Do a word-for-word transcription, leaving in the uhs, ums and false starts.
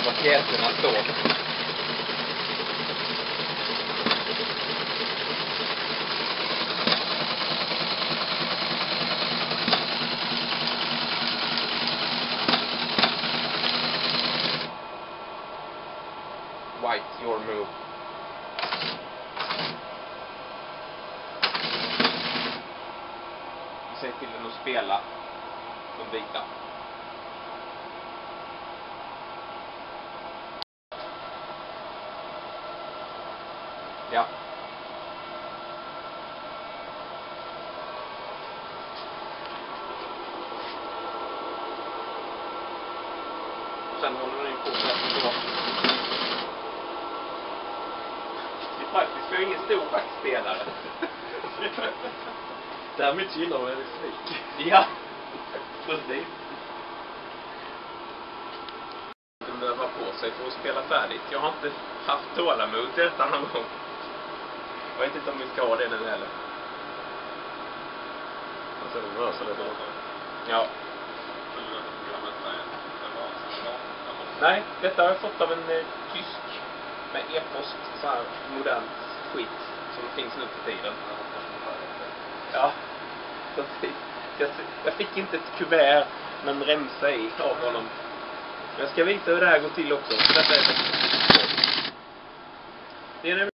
var pjäserna står. White, your move. Säg till den att spela de vita. Ja. Sen håller den på så här så. Det är faktiskt för ingen stor backspelare. Därmed gillar man det slik. Ja, precis. Den behöver ha på sig för att spela färdigt. Jag har inte haft tålamod till detta någon gång. Jag vet inte om vi ska ha det nu heller. Alltså det rör sig lite. Ja. Nej, detta har jag fått av en eh, tysk med e-post, så här modernt skit som finns nu för tiden. Ja, precis. Jag, jag fick inte ett kuvert med en remsa i av honom. Jag ska visa hur det här går till också. Detta är det. Det är